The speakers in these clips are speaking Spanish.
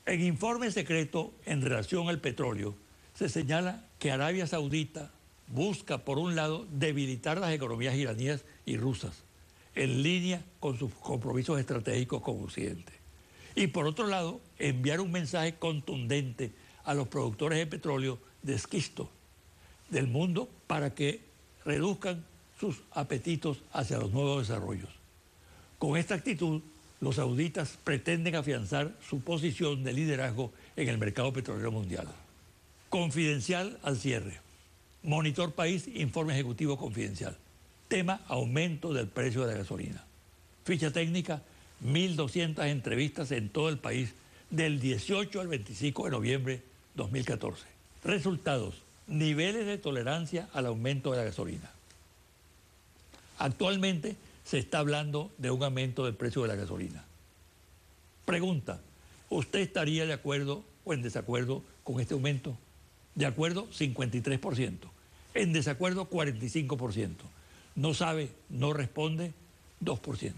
En informe secreto en relación al petróleo, se señala que Arabia Saudita busca, por un lado, debilitar las economías iraníes y rusas, en línea con sus compromisos estratégicos con Occidente. Y por otro lado, enviar un mensaje contundente a los productores de petróleo de esquisto del mundo para que reduzcan sus apetitos hacia los nuevos desarrollos. Con esta actitud, los sauditas pretenden afianzar su posición de liderazgo en el mercado petrolero mundial. Confidencial al cierre. Monitor País, informe ejecutivo confidencial. Tema: aumento del precio de la gasolina. Ficha técnica: 1.200 entrevistas en todo el país del 18 al 25 de noviembre 2014. Resultados: niveles de tolerancia al aumento de la gasolina. Actualmente se está hablando de un aumento del precio de la gasolina. Pregunta: ¿usted estaría de acuerdo o en desacuerdo con este aumento? De acuerdo, 53%. En desacuerdo, 45%. No sabe, no responde, 2%.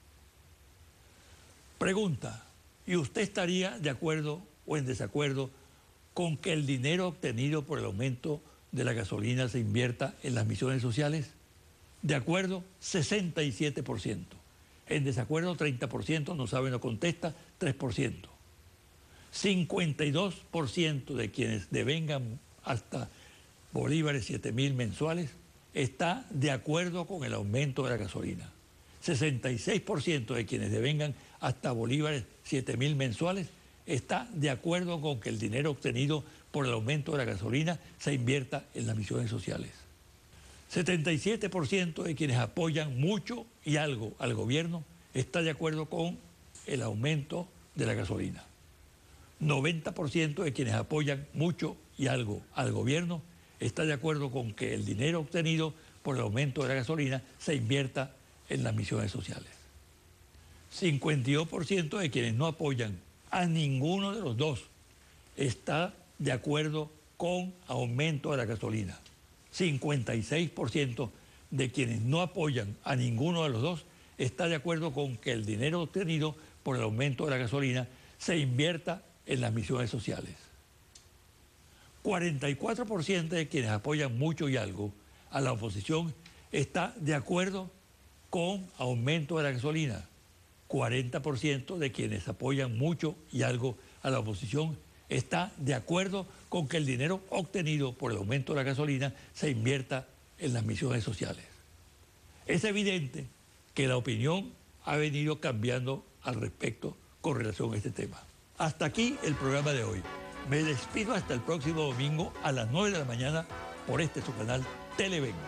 Pregunta: ¿y usted estaría de acuerdo o en desacuerdo con que el dinero obtenido por el aumento de la gasolina se invierta en las misiones sociales? De acuerdo, 67%. En desacuerdo, 30%. No sabe, no contesta, 3%. 52% de quienes devengan hasta bolívares 7.000 mensuales está de acuerdo con el aumento de la gasolina. 66% de quienes devengan hasta bolívares 7.000 mensuales está de acuerdo con que el dinero obtenido por el aumento de la gasolina se invierta en las misiones sociales. 77% de quienes apoyan mucho y algo al gobierno está de acuerdo con el aumento de la gasolina. 90% de quienes apoyan mucho y algo al gobierno está de acuerdo con que el dinero obtenido por el aumento de la gasolina se invierta en las misiones sociales. 52% de quienes no apoyan a ninguno de los dos está de acuerdo con aumento de la gasolina. 56% de quienes no apoyan a ninguno de los dos está de acuerdo con que el dinero obtenido por el aumento de la gasolina se invierta en las misiones sociales. 44% de quienes apoyan mucho y algo a la oposición está de acuerdo con aumento de la gasolina. 40% de quienes apoyan mucho y algo a la oposición está de acuerdo con que el dinero obtenido por el aumento de la gasolina se invierta en las misiones sociales. Es evidente que la opinión ha venido cambiando al respecto con relación a este tema. Hasta aquí el programa de hoy. Me despido hasta el próximo domingo a las 9 de la mañana por este su canal Televen.